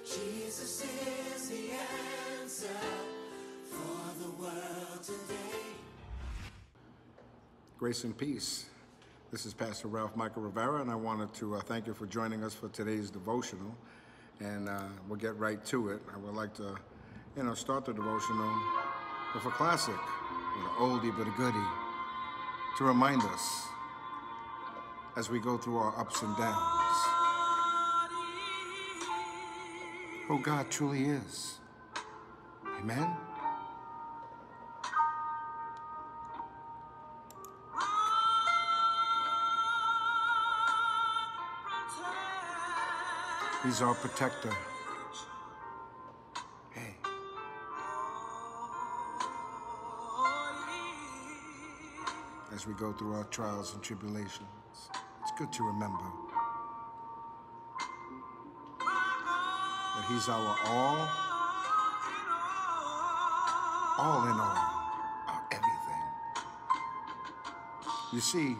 Jesus is the answer for the world today. Grace and peace. This is Pastor Ralph Michael Rivera, and I wanted to thank you for joining us for today's devotional. And we'll get right to it. I would like to, start the devotional with a classic, with an oldie but a goodie, to remind us as we go through our ups and downs who God truly is. Amen? He's our protector. Hey. As we go through our trials and tribulations, it's good to remember that He's our all in all, our everything. You see,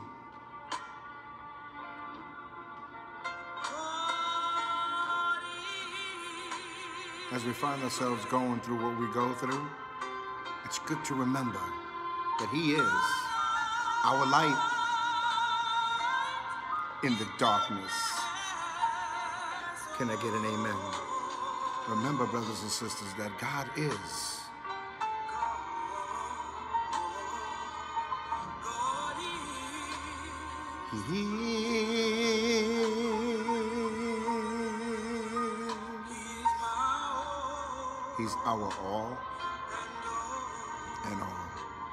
as we find ourselves going through what we go through, it's good to remember that He is our light in the darkness. Can I get an amen? Remember, brothers and sisters, that God is He's our all and all.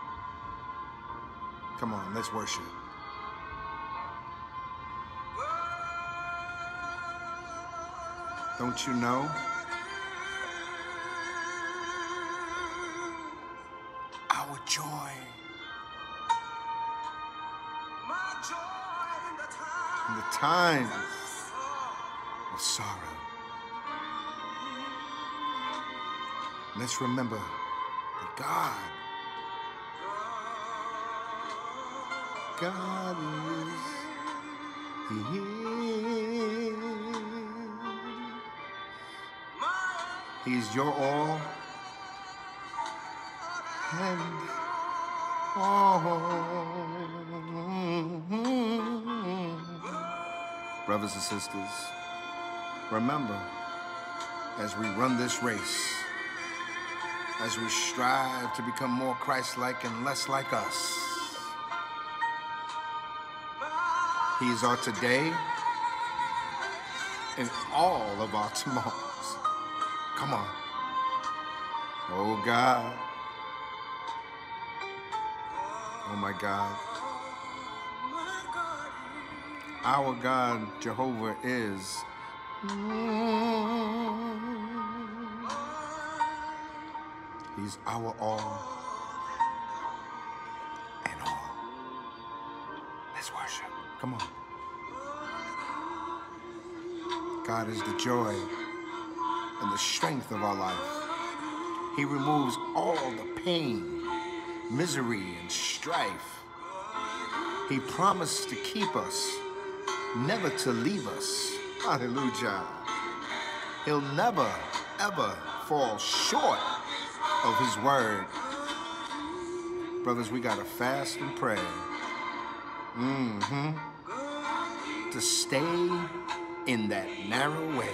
Come on, let's worship. Don't you know? Our joy. In the times of sorrow. Let's remember that God is He's your all and all. Brothers and sisters, remember, as we run this race, as we strive to become more Christ-like and less like us, He is our today and all of our tomorrows. Come on. Oh God. Oh my God. Our God, Jehovah, is He's our all and all. Let's worship. Come on. God is the joy and the strength of our life. He removes all the pain, misery, and strife. He promised to keep us, never to leave us. Hallelujah. He'll never, ever fall short of His word. Brothers, we gotta fast and pray. To stay in that narrow way.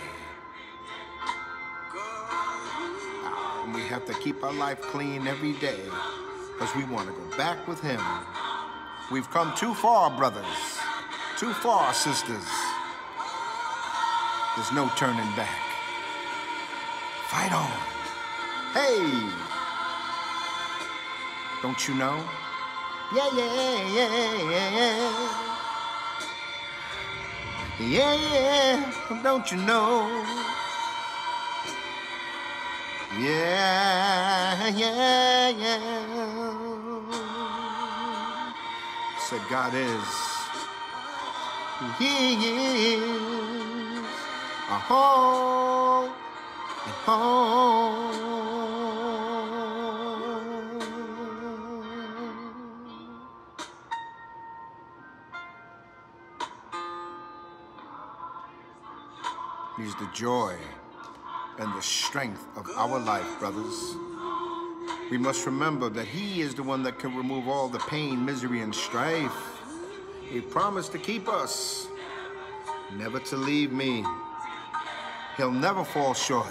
And we have to keep our life clean every day because we want to go back with Him. We've come too far, brothers. Too far, sisters. There's no turning back. Fight on. Hey! Don't you know? Yeah, yeah, yeah, yeah. Yeah, yeah, don't you know? Yeah, yeah, yeah. Said God is. He is a home, a home. He's the joy and the strength of our life, brothers. We must remember that he is the one that can remove all the pain, misery, and strife. He promised to keep us, never to leave me. He'll never fall short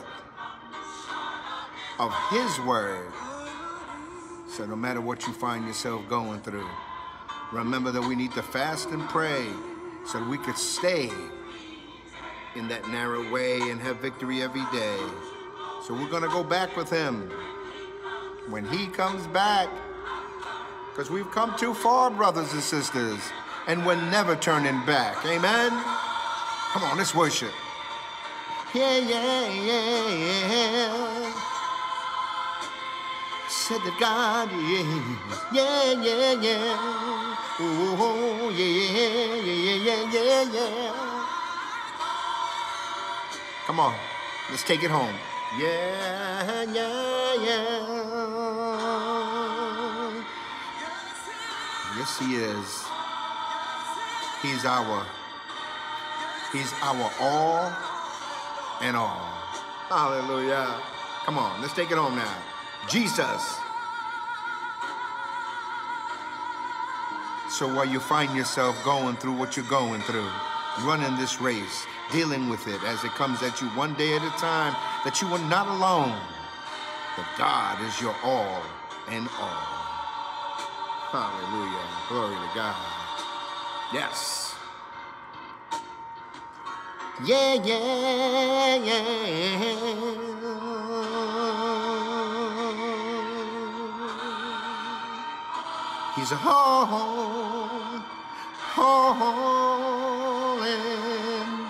of his word. So no matter what you find yourself going through, remember that we need to fast and pray so that we could stay in that narrow way and have victory every day. So we're gonna go back with him when he comes back, because we've come too far, brothers and sisters, and we're never turning back. Amen? Come on, let's worship. Yeah, yeah, yeah, yeah. Said that God is, yeah, yeah, yeah. Oh, yeah, yeah, yeah, yeah, yeah. Come on, let's take it home. Yeah, yeah, yeah. Yes, he is. He's our all and all. Hallelujah. Come on, let's take it home now. Jesus. So while you find yourself going through what you're going through, running this race, dealing with it as it comes at you one day at a time, that you are not alone, that God is your all and all. Hallelujah. Glory to God. Yes. Yeah, yeah, yeah. He's a home, home, and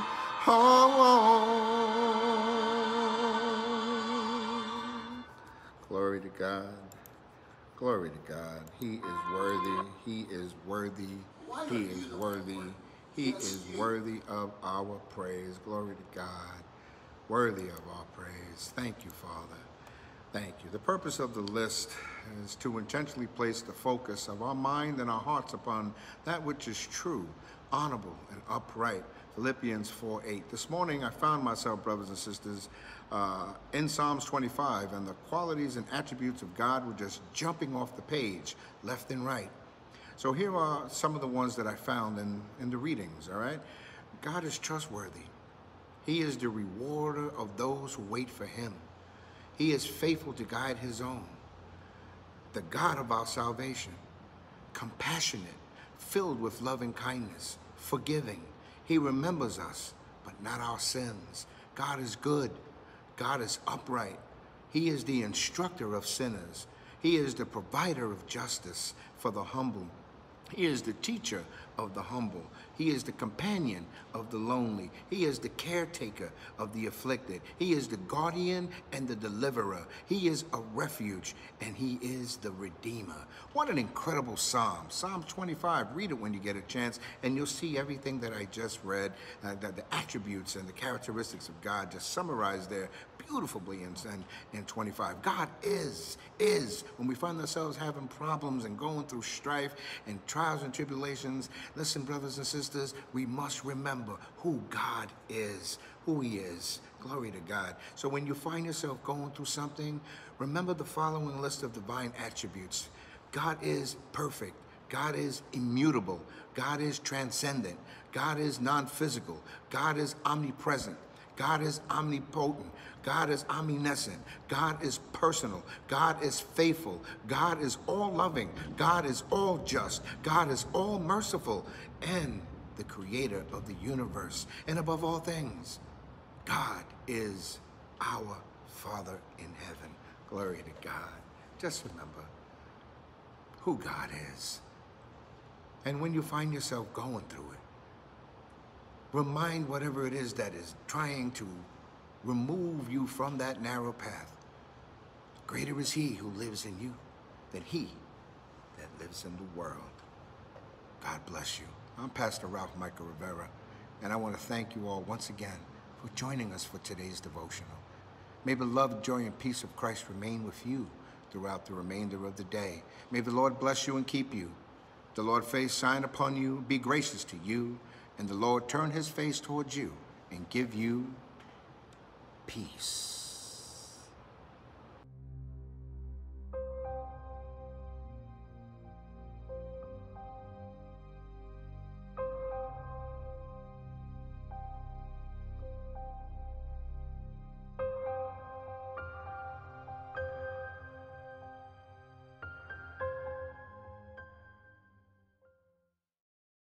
home. Glory to God. Glory to God. He is worthy. He is worthy. He is worthy. He is worthy of our praise. Glory to God. Worthy of our praise. Thank you, Father. Thank you. The purpose of the list is to intentionally place the focus of our mind and our hearts upon that which is true, honorable, and upright. Philippians 4:8. This morning I found myself, brothers and sisters, in Psalms 25, and the qualities and attributes of God were just jumping off the page, left and right. So here are some of the ones that I found in the readings, all right? God is trustworthy. He is the rewarder of those who wait for him. He is faithful to guide his own. The God of our salvation, compassionate, filled with loving kindness, forgiving. He remembers us, but not our sins. God is good. God is upright. He is the instructor of sinners. He is the provider of justice for the humble. He is the teacher of the humble. He is the companion of the lonely. He is the caretaker of the afflicted. He is the guardian and the deliverer. He is a refuge, and he is the redeemer. What an incredible psalm. Psalm 25, read it when you get a chance, and you'll see everything that I just read, the attributes and the characteristics of God just summarized there beautifully in 25. God is. When we find ourselves having problems and going through strife and trials and tribulations, listen, brothers and sisters, we must remember who God is, who he is. Glory to God. So when you find yourself going through something, remember the following list of divine attributes. God is perfect. God is immutable. God is transcendent. God is non-physical. God is omnipresent. God is omnipotent. God is omniscient. God is personal. God is faithful. God is all-loving. God is all-just. God is all-merciful, and the creator of the universe. And above all things, God is our Father in heaven. Glory to God. Just remember who God is. And when you find yourself going through it, remind whatever it is that is trying to remove you from that narrow path. Greater is he who lives in you than he that lives in the world. God bless you. I'm Pastor Ralph Michael Rivera, and I want to thank you all once again for joining us for today's devotional. May the love, joy, and peace of Christ remain with you throughout the remainder of the day. May the Lord bless you and keep you. The Lord face shine upon you, be gracious to you, and the Lord turn his face towards you and give you peace.